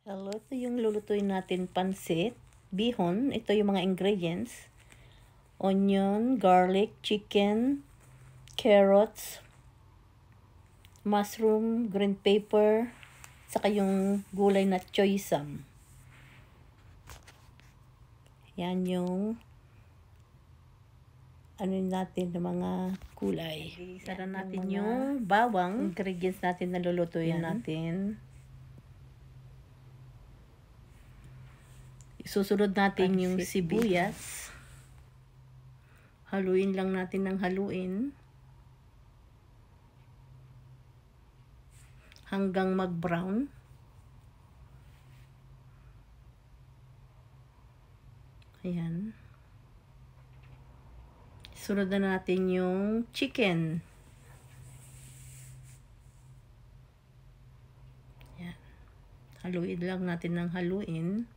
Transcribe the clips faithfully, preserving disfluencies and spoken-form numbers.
Hello, ito yung lulutuin natin pansit, bihon. Ito yung mga ingredients. Onion, garlic, chicken, carrots, mushroom, green pepper, saka yung gulay na choy sam. Yan yung ano natin ng mga gulay. Isa natin yung, yung bawang, ingredients natin na lulutuin yan. natin. Susunod natin yung sibuyas. Haluin lang natin ng haluin hanggang mag-brown. Ayan. Sunod na natin yung chicken. Ayan. Haluin lang natin ng haluin.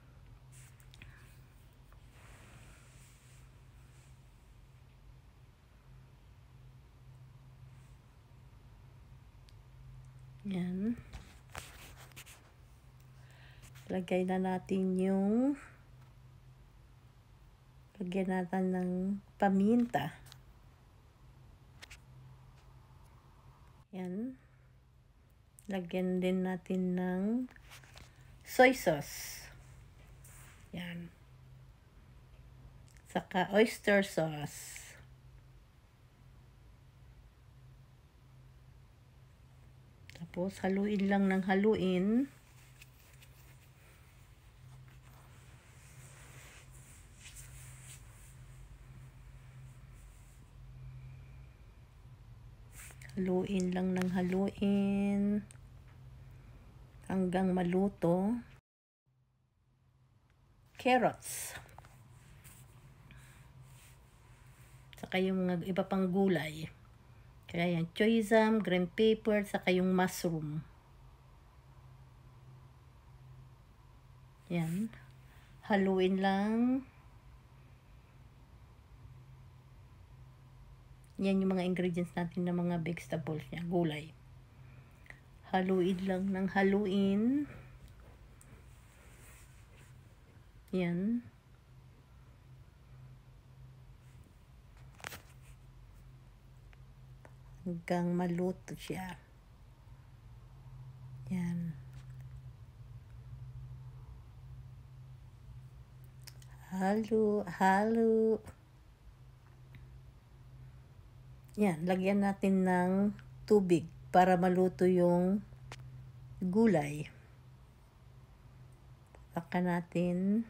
Yan. Lagay na natin yung lagyan natin ng paminta. Yan. Lagyan din natin ng soy sauce. Yan. Saka oyster sauce. Tapos, haluin lang ng haluin. Haluin lang ng haluin. Hanggang maluto. Carrots. Saka yung mga iba pang gulay. Kaya yan, choy sam, green pepper, saka yung mushroom. Yan. Haluin lang. Yan yung mga ingredients natin ng mga vegetables niya, gulay. Haluin lang ng haluin. Yan. Hanggang maluto siya. Yan. Halo, halo. Yan, lagyan natin ng tubig para maluto yung gulay. Saka natin.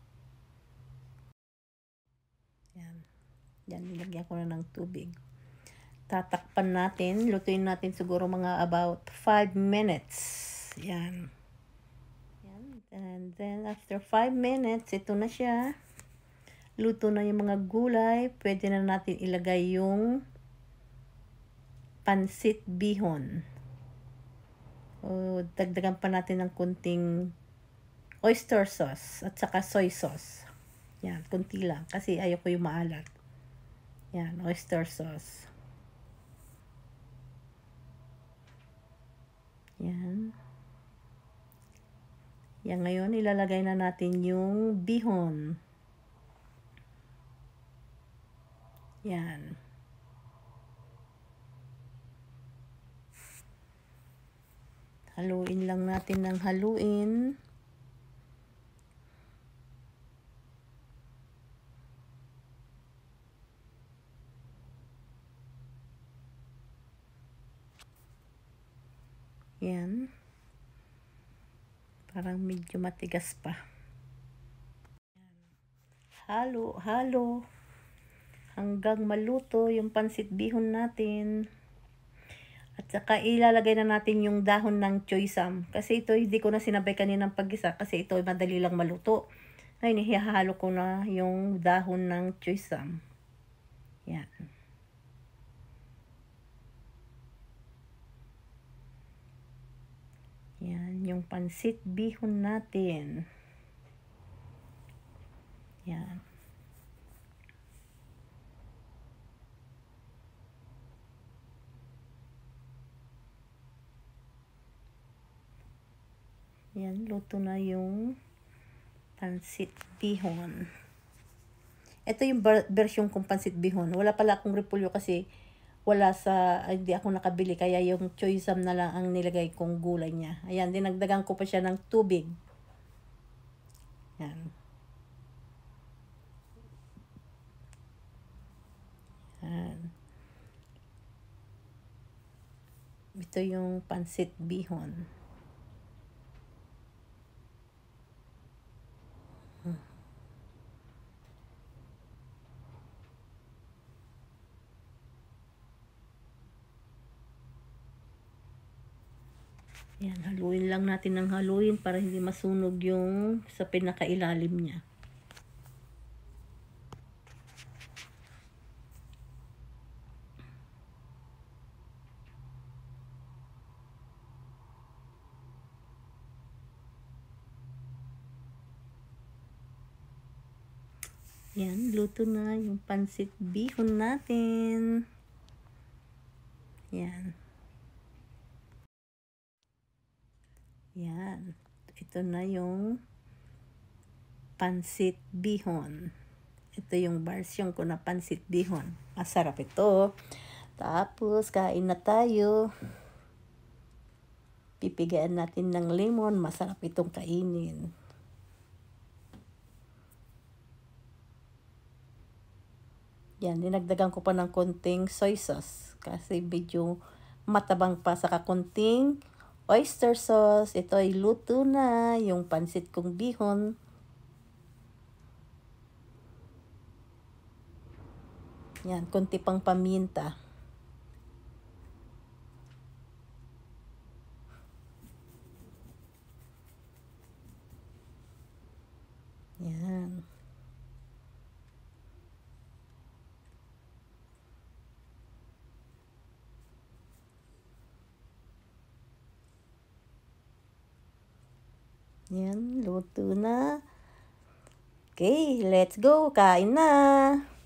Yan. Yan, nilagyan ko na ng tubig. Tatakpan natin. Lutuin natin siguro mga about five minutes. Yan. Yan. And then after five minutes, ito na siya. Luto na yung mga gulay. Pwede na natin ilagay yung pansit bihon. O, dagdagan pa natin ng kunting oyster sauce at saka soy sauce. Yan, kunti lang. Kasi ayoko yung maalat. Yan, oyster sauce. Yan. Yan, ngayon ilalagay na natin yung bihon. Yan. Haluin lang natin ng haluin. Yan. Parang medyo matigas pa. Halo, halo. Hanggang maluto yung pansit bihon natin. At saka ilalagay na natin yung dahon ng choy sam. Kasi ito hindi ko na sinabay kaninang pag-isa. Kasi ito madali lang maluto. Ngayon ihahalo ko na yung dahon ng choy sam. Yan. Yan, yung pansit bihon natin. Yan. Yan, luto na yung pansit bihon. Ito yung version kong pansit bihon. Wala pala akong repolyo kasi wala sa, hindi ako nakabili. Kaya yung choysam na lang ang nilagay kong gulay niya. Ayan, dinagdagan ko pa siya ng tubig. Yan. Yan. Ito yung pansit bihon. Hmm. Yan, haluin lang natin ng haluin para hindi masunog yung sa pinakailalim niya. Yan, luto na yung pansit bihon natin. Yan. Yan. Ito na yung pansit bihon. Ito yung version ko na pansit bihon. Masarap ito. Tapos, kain na tayo. Pipigaan natin ng lemon. Masarap itong kainin. Yan, dinagdagan ko pa ng konting soy sauce. Kasi medyo matabang pa sa kakunting oyster sauce. Ito ay luto na yung pansit kong bihon. Yan, konti pang paminta. Yan. Yan, luto na. Okay, let's go. Kain na.